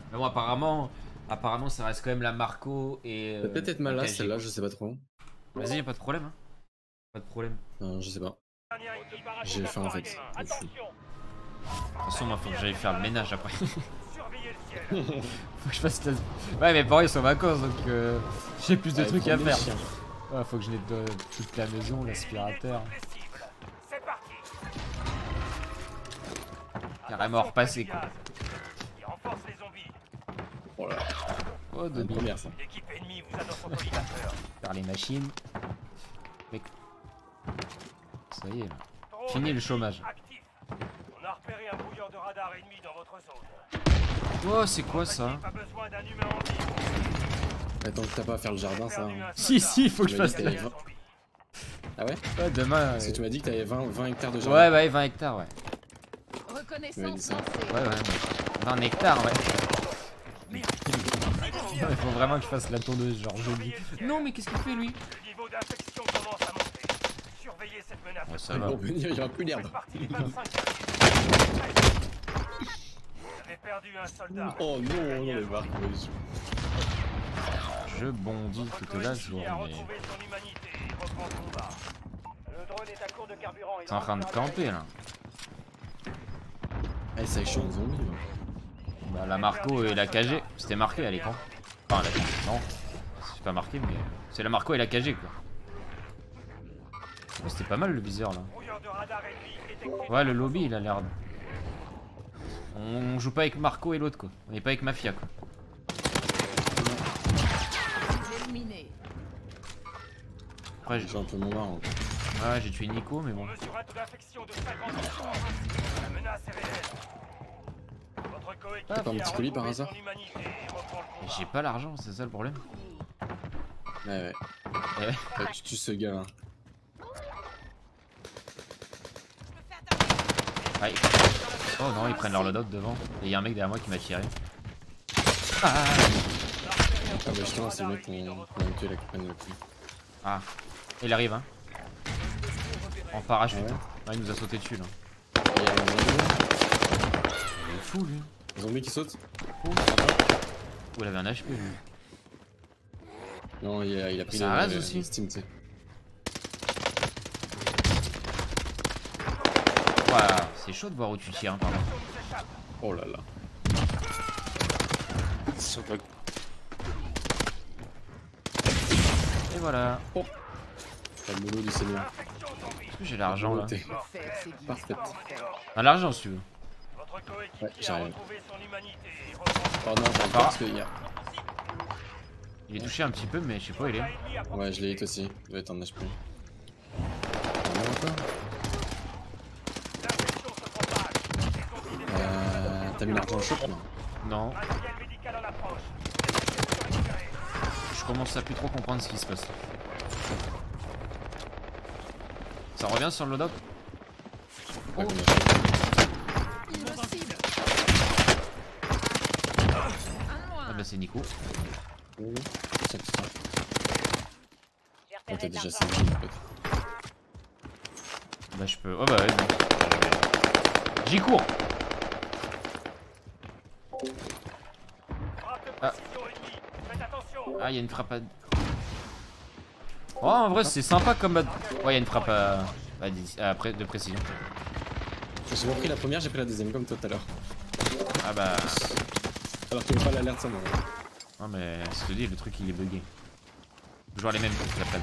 Mais bon, apparemment, ça reste quand même la Marco et. Ça peut être mal là, AKG. celle-là, je sais pas trop. Vas-y, y'a pas de problème. Hein. Pas de problème. Je sais pas. J'ai faim en fait. De fou. De toute façon, moi, faut que j'aille faire le ménage après. Faut que je fasse la... Ouais, mes parents ils sont en vacances donc j'ai plus de trucs à faire. Ouais, faut que je nettoie toute la maison, l'aspirateur. Carrément repassé quoi. Oh là là. Oh, de Une première ça. faire les machines. Mec. Ça y est là. Fini le chômage. On a repéré un brouilleur de radar ennemi dans votre zone. Oh, c'est quoi ça? Pas besoin d'un humain en vie. Attends que t'as pas à faire le jardin ça. Si, si, faut que je Tu m'as fasse dit que t'avais 20. Ah ouais? Ouais, demain. Parce que tu m'as dit que t'avais 20 hectares de jardin. Ouais, ouais, 20 hectares, ouais. Reconnaissance ça. lancée. Ouais, ouais. 20 hectares, ouais. Il faut vraiment que je fasse la tourneuse, genre joli. Non, mais qu'est-ce qu'il fait lui? Le niveau d'infection commence à monter. Surveillez cette menace. Ouais, ça va. Pour venir, il y aura plus d'herbe. Partie des 25. Vous avez perdu un soldat. Oh non, les barres. Je bondis toute la journée. C'est en train de camper là. Eh, c'est chaud en zombie. Bah, la Marco et la KG, c'était marqué à l'écran. Enfin, la... non, c'est pas marqué, mais c'est la Marco et la KG quoi. Oh, c'était pas mal le viseur là. Ouais, le lobby il a l'air. On joue pas avec Marco et l'autre quoi. On est pas avec Mafia quoi. Éliminé. Après, J'ai un peu mon marre. Hein. ouais, j'ai tué Nico, mais bon. T'as pas un petit colis par hasard? J'ai pas l'argent, c'est ça le problème. Ouais, Ouais. ouais. Tu tues ce gars là. Ouais. Oh non, ils prennent leur loadout devant. Et y'a un mec derrière moi qui m'a tiré. Ah, Ah bah justement, c'est le mec qu'on a tué là qui prennent le coup. ah. Il arrive, hein. En parachute. Ah ouais. Ouais, il nous a sauté dessus là. Il y a un zombie. Il est fou lui. Un zombie qui saute? Oh, il avait un HP lui. Non, il a pris Ça rase aussi. Steam, tu sais. Voilà, c'est chaud de voir où tu tires, hein, pardon. Oh là là. Et voilà. Oh. T'as le boulot du seigneur. Est-ce que j'ai l'argent là? T'es parfaite. Ah, l'argent si tu veux. Ouais, j'ai rien. Oh non, j'ai pas parce qu'il y a. Il est touché un petit peu, mais je sais pas où il est. Ouais, je l'ai hit aussi. Il doit être en HP. T'as mis l'argent au shop non? Non. Je commence à plus trop comprendre ce qui se passe. Ça revient sur le loadout? Ouais, Il me cible. Ah bah c'est Nico. Ça. Oh, t'as déjà 5 kills peut-être. Bah je peux... Oh bah vas-y. J'y cours. Ah. Ah, il y a une frappe à... Oh, en vrai, c'est sympa comme... Ouais, il y a une frappe à... de précision. J'ai pas pris la première, j'ai pris la deuxième comme toi tout à l'heure. Ah bah... Alors qu'il n'y a pas l'alerte ça, moi. Non mais, je te dis, le truc il est bugué. Toujours les mêmes que la panne.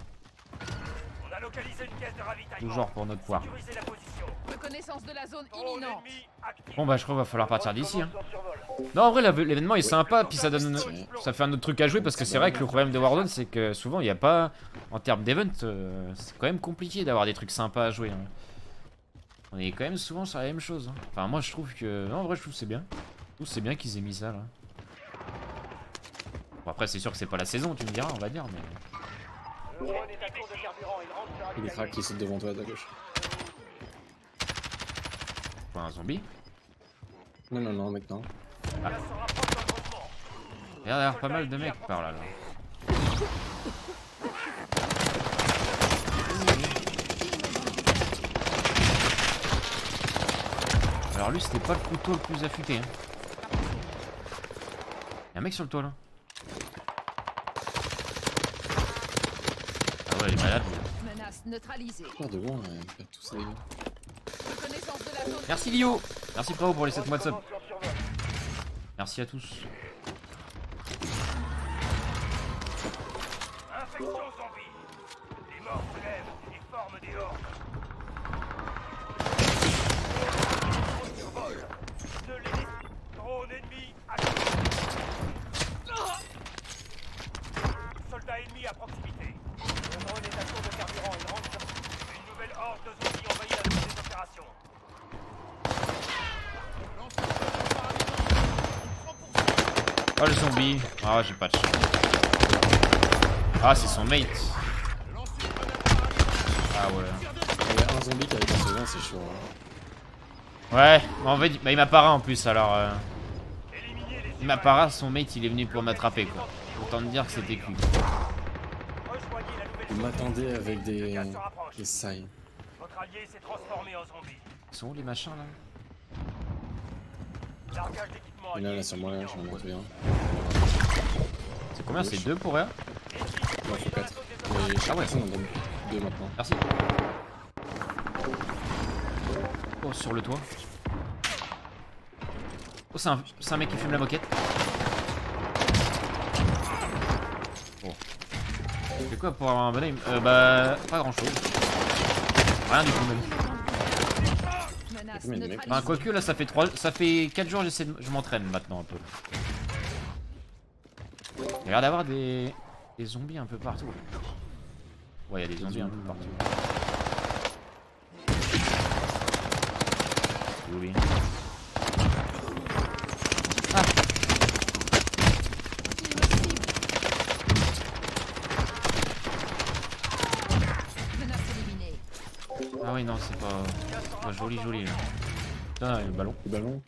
Toujours pour notre poire. Reconnaissance de la zone imminente. Bon bah je crois qu'il va falloir partir d'ici hein. Non en vrai l'événement est sympa puis ça donne ça fait un autre truc à jouer parce que c'est vrai que le problème de Warzone c'est que souvent il n'y a pas en termes d'event c'est quand même compliqué d'avoir des trucs sympas à jouer hein. On est quand même souvent sur la même chose hein. Enfin moi je trouve que non en vrai je trouve que c'est bien. Je trouve que c'est bien qu'ils aient mis ça là. Bon après c'est sûr que c'est pas la saison tu me diras on va dire mais... Il est crack qui saute devant toi à ta gauche. Pas un zombie? Non non non mec non. Ah. Il y a d'ailleurs pas mal de mecs par là. Alors lui c'était pas le couteau le plus affûté hein. mec sur le toit là. Ah ouais, il est malade. Menace neutralisée. Oh, de loin, pas tout ça, les gars. Reconnaissance de la zone. Merci Lio. Merci Préau pour les 7 mois de sub. Merci à tous. Infection zombie. Les morts se lèvent et forment des hordes. Survol. Ne les laissez. Drone ennemi actif. Soldats ennemis à proximité. Le drone est à court de carburant. Il rentre. Une nouvelle horde de zombies envahit la zone des opérations. Oh le zombie. Ah j'ai pas de chance. Ah c'est son mate. Ah ouais. Il y a un zombie qui avait un second, c'est chaud. Hein. Ouais, en fait bah, il m'apparaît en plus alors. Éliminez les Il m'apparaît, son mate il est venu pour m'attraper quoi. Autant te dire que c'était cul. rejoignez la nouvelle Il m'attendait avec Le gaz se rapproche. des sailles. Votre allié s'est transformé en zombie. Ils sont où les machins là? Largage d'équipement Il y en a allié là sur moi, là, j'en ai monté un. C'est combien? C'est 2 pour rien? Non, faut 4. Mais chaque personne en donne 2 maintenant. Merci. Oh sur le toit. Oh c'est un mec qui fume la moquette. Bon. C'est quoi pour avoir un bon aim? Bah pas grand chose. Rien du tout même. Menace Combien de mecs, Enfin quoique là ça fait 4 jours je m'entraîne maintenant un peu. Il y a l'air d'avoir des zombies un peu partout. Ouais il y a des zombies un peu partout. Oui. Ah. Menace éliminée. Ah oui non c'est pas joli là. Putain le ballon. Le ballon.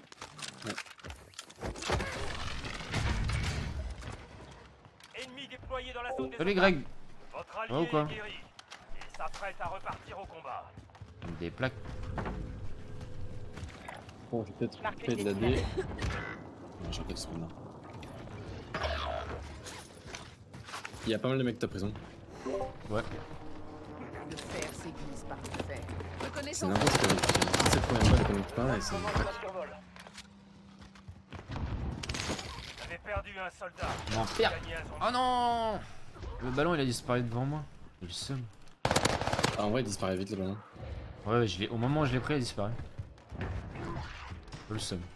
Ennemi déployé dans la zone des Salut Greg. Votre allié Ouais, ou quoi est guéri. Il s'apprête à repartir au combat. Des plaques. Bon, je vais peut-être faire de la D. Non, j'ai pas de spawn là. Il y a pas mal de mecs de ta prison. Ouais. Le fer s'aiguise par le fer. C'est Reconnaissance. n'importe quoi. Depuis 17 premières fois, elle connecte pas et c'est une craque. Vous avez perdu un soldat. Non père. Gagné un zombie. Oh non. Le ballon il a disparu devant moi. J'ai le seum. Ah, en vrai, il disparaît vite le ballon. Ouais au moment où je l'ai pris il a disparu. Le seum.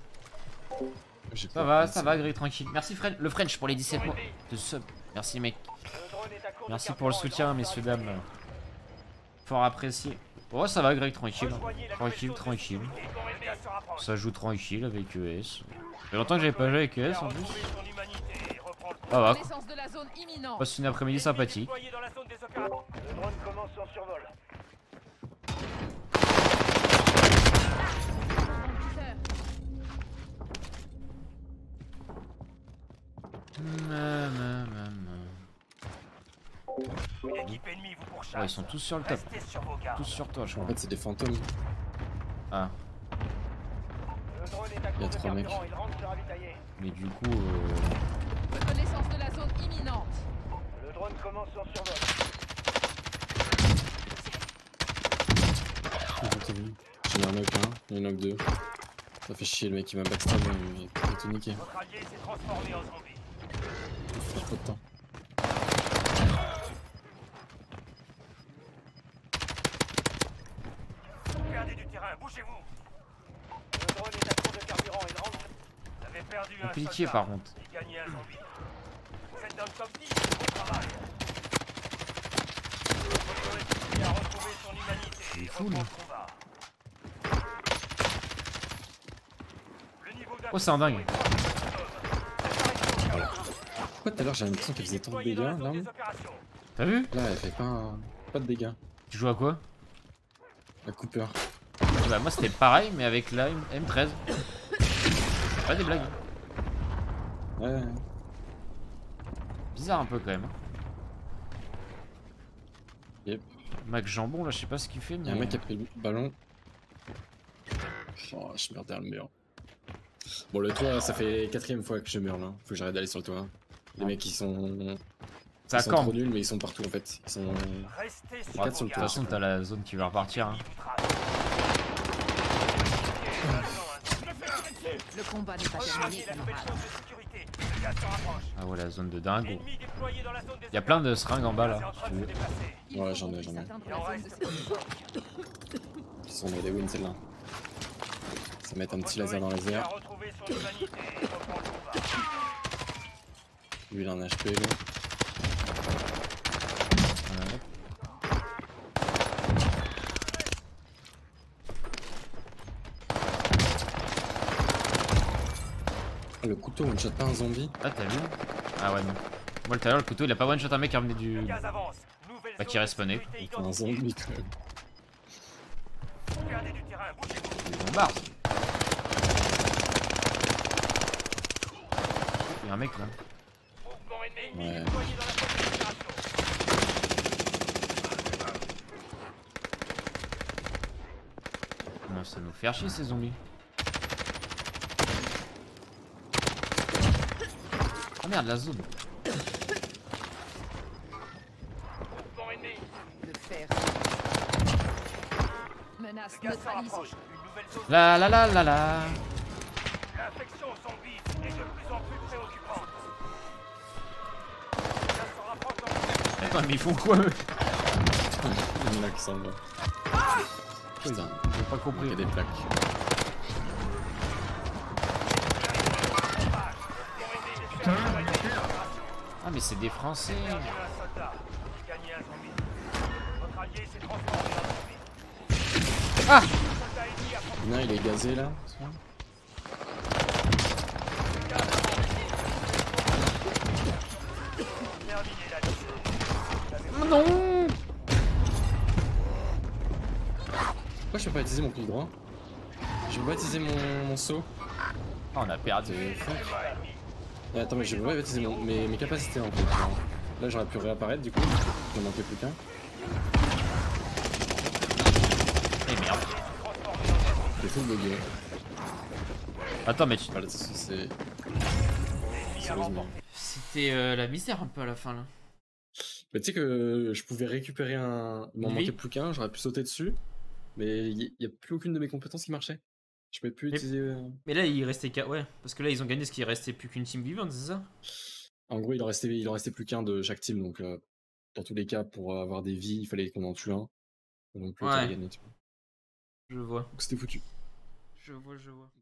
Ça va Greg tranquille. Merci Fred, le French pour les 17 mois de sub. Merci mec. Le drone est à court de Merci carburant. pour le soutien messieurs dames. Fort apprécié. Oh ça va Greg tranquille. Rejoignez la Tranquille nouvelle zone tranquille. des zombies. Le gaz se rapproche. Ça joue tranquille avec ES. Ça fait longtemps que j'avais pas joué avec ES en plus. Retrouver son humanité et reprend le Ah va. Reconnaissance de la zone imminente. Passe une après-midi sympathique. déployé dans la zone des opérations. Le drone commence son survol. Une équipe ennemie vous pourchasse. Ouais ils sont tous sur le top. Restez sur vos gardes. Tous sur toi je En crois. fait, c'est des fantômes. Ah. Le drone est à Il y a court de 3 mecs. carburant. Il rentre se ravitailler. Mais du coup Reconnaissance de la zone imminente. Le drone commence son survol. J'en ai un knock 1, il y en a knock 2. Ça fait chier le mec qui m'a backstab, il a tout niqué. Votre allié s'est transformé en zombie. Il faut trop de temps. Vous perdez du terrain. Bougez-vous. Le drone est à court de carburant. Il rentre. Vous avez perdu un compliqué soldat. par contre. Et gagné un zombie. Vous êtes dans le top 10. Bon travail. Votre coéquipier a retrouvé son humanité. Il est et fou, reprend lui. le combat. Le niveau Oh c'est un dingue. Pourquoi tout à l'heure j'ai l'impression qu'elle faisait tant de dégâts, l'arme? T'as vu? Là, elle fait pas de dégâts. Tu joues à quoi? La Cooper. Bah moi c'était pareil mais avec la M13. Pas des blagues. Ouais. Bizarre un peu quand même. Yep. Mac Jambon là je sais pas ce qu'il fait Il y mais... a un mec qui a pris le ballon. Oh, je meurs derrière le mur. Bon, le toit, ça fait 4ème fois que je meurs là. Faut que j'arrête d'aller sur le toit. Les mecs, Ça ils sont campe. trop nuls, mais ils sont partout en fait. Ils sont. Restez sur Ouais, quatre sur de le toute façon, t'as la zone qui va repartir. Hein. Le combat n'est pas terminé, La nouvelle camarade. zone de sécurité. Le gaz se rapproche. Ah ouais, la zone de dingue. Ennemi déployé dans la zone des Il y a plein de seringues en bas C'est en là. train de se déplacer. Il Ouais, faut j'en ai, qu'on j'en ai. puisse atteindre Il la en zone reste de sécurité. Ils sont des wins celle-là. Ça met un petit laser dans les À airs. retrouver son humanité. Reprends le combat. Lui, il a un HP, lui. Ouais. Ah, le couteau one shot pas un zombie. Ah, t'as vu? Ah ouais, non. Moi, tout à l'heure, le couteau, il a pas one shot un mec qui revenait du. Le gaz avance. Nouvelle Bah, qui zone de respawnait. sécurité Enfin, un identifiée. zombie quand même. Gardez du terrain. Bougez-vous. Ils bombardent. Il y a un mec là. Mouvement ennemi Ouais. déployé dans la zone d'opération. Non, ça nous fait chier ces zombies. Ah merde, la zone. Mouvement ennemi. Le fer. Menace Le gaz se neutralisée. rapproche. Une nouvelle zone. La la la la la. L'infection zombie est de plus en plus préoccupante. Le gaz se rapproche dans le Attends, mais ils font quoi eux? Il y en a qui s'en va. Putain, J'ai pas il y compris. a des plaques. Ah, mais c'est des Français. perdu un soldat. Gagné un zombie. Votre allié s'est transformé en zombie. Ah! Un soldat ennemi a Non, il est gazé là. terminé la mission. Non! Pourquoi je peux pas utiliser mon clic droit? Je peux pas utiliser mon saut. Ah, on a perdu. Fuck. Attends, mais je peux pas utiliser mes capacités en fait. Genre. Là, j'aurais pu réapparaître du coup. Il m'en manquait plus qu'un. Eh merde. C'est full bugué. Attends, mais tu. Voilà, c'est. Sérieusement. C'était la misère un peu à la fin là. Mais tu sais que je pouvais récupérer un. Il m'en Oui. manquait plus qu'un, j'aurais pu sauter dessus. Mais il y a plus aucune de mes compétences qui marchait. Je pouvais plus Mais- utiliser. Mais là, il restait qu'à. Ouais, parce que là, ils ont gagné ce qu'il restait plus qu'une team vivante, c'est ça? En gros, il en restait plus qu'un de chaque team. Donc, dans tous les cas, pour avoir des vies, il fallait qu'on en tue un. Donc, l'autre Ouais. a gagné. Tu vois. Je vois. Donc, c'était foutu. Je vois.